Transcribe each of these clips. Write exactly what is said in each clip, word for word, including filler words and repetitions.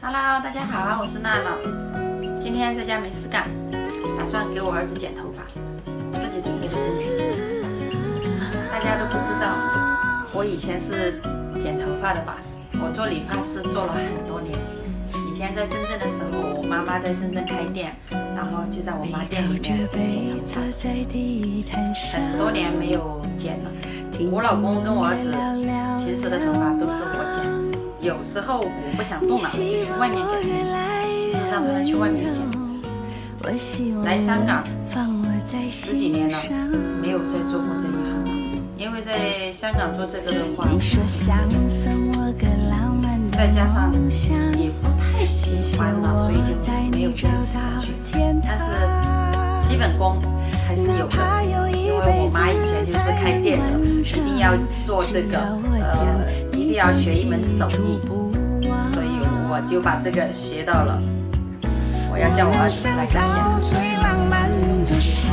Hello， 大家好，我是娜娜。今天在家没事干，打算给我儿子剪头发，自己准备的工具。大家都不知道，我以前是剪头发的吧？我做理发师做了很多年。以前在深圳的时候，我妈妈在深圳开店，然后就在我妈店里面剪头发。很多年没有剪了。我老公跟我儿子平时的头发都是我剪。有时候我不想动了，我就去外面剪，就是让他们去外面剪。来香港十几年了，没有再做过这一行了，因为在香港做这个的话，再加上也不太喜欢了，所以就没有坚持下去。但是基本功还是有的，因为我妈以前就是开店的，一定要做这个，呃，一定要学一门手艺，所以我就把这个学到了。我要叫我儿子来跟我讲。最浪漫的事，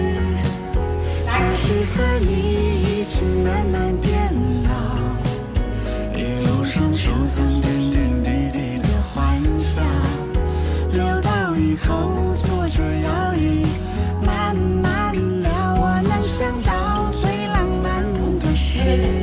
就是和你一起慢慢变老，一路上收藏点点滴滴的欢笑，留到以后坐着摇椅慢慢聊。我能想到最浪漫的事，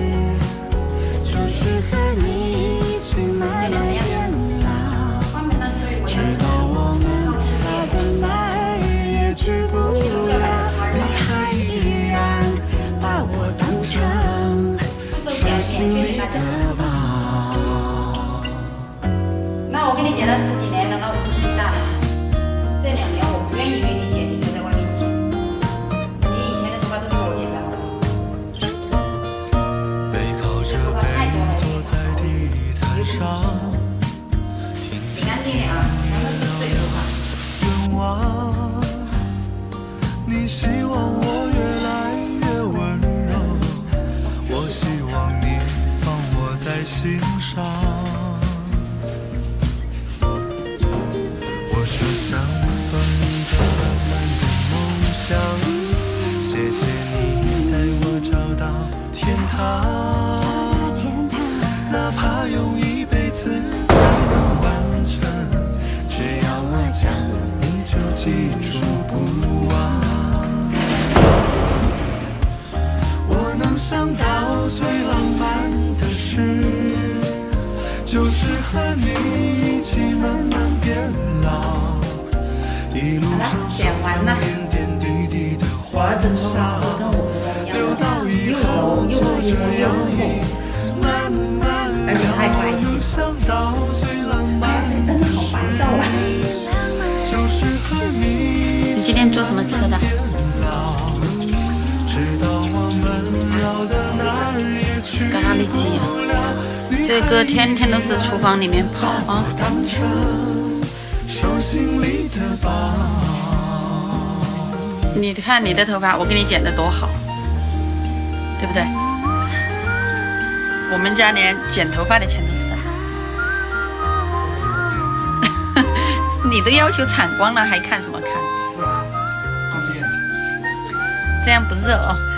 就是和你一起慢慢变老，直到我们老的哪儿也去不了，你还依然把我当成手心里的宝。那我给你剪了十几年了，那我是最大的。这两年我不愿意给你剪，你才在外面剪。你以前的头发都给我剪到了。背靠着背坐在地毯上，洗干净点啊，全都是水头发。愿望，你希望我越来越温柔，我希望你放我在心上。我说想算一个浪漫的梦想，谢谢你带我找到天堂，哪怕用一辈子才能完成，只要我讲你就记住不忘。我能想到最浪漫的事，就是和你一起慢慢变老，一路上收藏点点滴滴的欢笑，留到以后坐着摇椅慢慢聊。而且还白皙，哎，这灯好烦躁啊！你今天做什么吃的？咖喱鸡啊！这哥天天都是厨房里面跑啊！你看你的头发，我给你剪得多好，对不对？我们家连剪头发的钱都是。你都要求铲光了，还看什么看？这样不热哦。